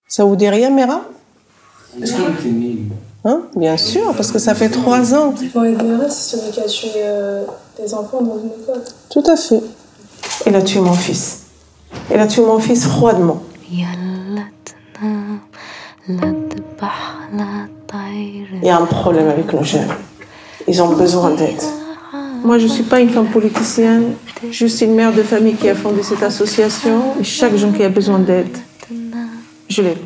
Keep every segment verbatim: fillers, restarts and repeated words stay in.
Ça vous dit rien, Mera? Est-ce qu'on était nés? Hein? Bien sûr, parce que ça fait trois ans. Mohamed Merah, c'est celui qui a tué euh, des enfants dans une école. Tout à fait. Il a tué mon fils. Il a tué mon fils froidement. Il y a un problème avec nos jeunes. Ils ont besoin d'aide. Moi, je ne suis pas une femme politicienne. Je suis une mère de famille qui a fondé cette association. Et chaque jeune qui a besoin d'aide, je l'aide.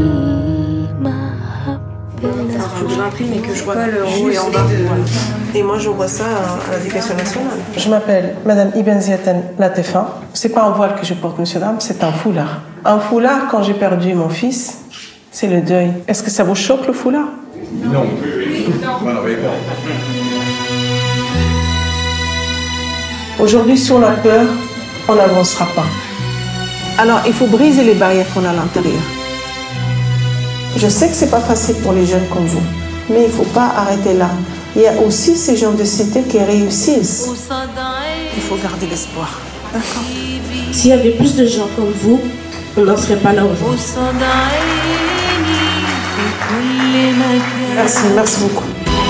Il faut que je l'imprime et que je vois pas le haut et en bas. Et moi, je vois ça à l'Éducation nationale. Je m'appelle Madame Ibn Ziaten Latefa. C'est pas un voile que je porte, monsieur dame, c'est un foulard. Un foulard, quand j'ai perdu mon fils, c'est le deuil. Est-ce que ça vous choque, le foulard? Non. Aujourd'hui, si on a peur, on n'avancera pas. Alors, il faut briser les barrières qu'on a à l'intérieur. Je sais que c'est pas facile pour les jeunes comme vous, mais il faut pas arrêter là. Il y a aussi ces gens de cité qui réussissent. Il faut garder l'espoir. D'accord. S'il y avait plus de gens comme vous, on n'en serait pas là aujourd'hui. Merci, merci beaucoup.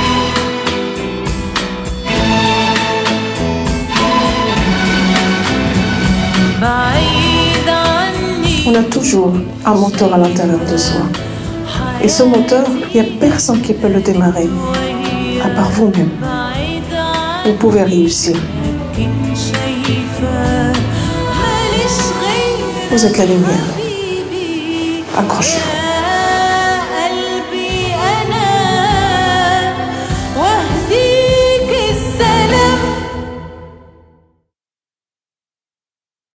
On a toujours un moteur à l'intérieur de soi. Et ce moteur, il n'y a personne qui peut le démarrer, à part vous-même. Vous pouvez réussir. Vous êtes la lumière. Accrochez-vous.